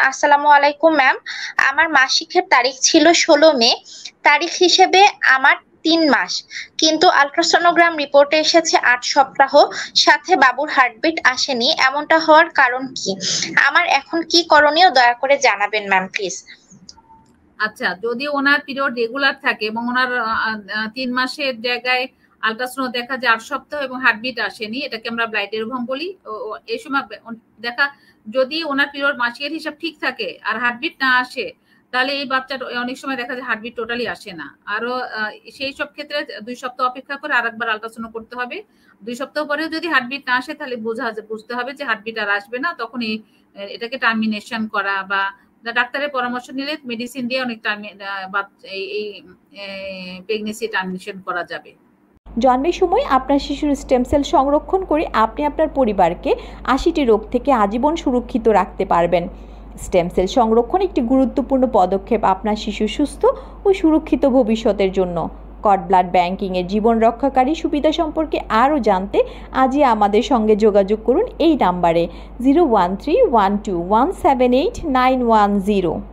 আসসালামু আলাইকুম ম্যাম। আমার মাসিকের তারিখ ছিল 16 মে। তারিখ হিসেবে আমার 3 মাস, কিন্তু আল্ট্রাসোনোগ্রাম রিপোর্টে এসেছে 8 সপ্তাহ। সাথে বাবুর হার্টবিট আসেনি। এমনটা হওয়ার কারণ কি? আমার এখন কি করণীয় দয়া করে জানাবেন ম্যাম প্লিজ। আচ্ছা, যদি ওনার পিরিয়ড রেগুলার থাকে এবং ওনার 3 মাসের জায়গায় আল্ট্রাসাউন্ড দেখা যায় 8 সপ্তাহ এবং হার্টবিট আসেনি, এটাকে আমরা ব্লাইটের ওভাম বলি। এই সময় দেখা, যদি ওনার পিরিয়ড মাসিকের হিসাব ঠিক থাকে আর হার্টবিট না আসে, তাহলে এই বাচ্চার অনেক সময় দেখা যায় হার্টবিট টোটালি আসে না। আরো সেই সব ক্ষেত্রে 2 সপ্তাহ অপেক্ষা করে আরেকবার আল্ট্রাসাউন্ড করতে হবে। 2 সপ্তাহ পরেও যদি হার্টবিট না আসে, তাহলে বুঝতে হবে যে হার্টবিট আর আসবে না। তখনই এটাকে টার্মিনেশন করা বা ডাক্তারের পরামর্শ নিলে মেডিসিন দিয়ে অনেক এই প্রেগনেন্সি টার্মিনেশন করা যাবে। জন্মের সময় আপনার শিশুর স্টেম সেল সংরক্ষণ করে আপনি আপনার পরিবারকে 80টি রোগ থেকে আজীবন সুরক্ষিত রাখতে পারবেন। স্টেম সেল সংরক্ষণ একটি গুরুত্বপূর্ণ পদক্ষেপ আপনার শিশুর সুস্থ ও সুরক্ষিত ভবিষ্যতের জন্য। কর্ড ব্লাড ব্যাংকিংয়ের জীবন রক্ষাকারী সুবিধা সম্পর্কে আরও জানতে আজই আমাদের সঙ্গে যোগাযোগ করুন এই নাম্বারে 01312178910।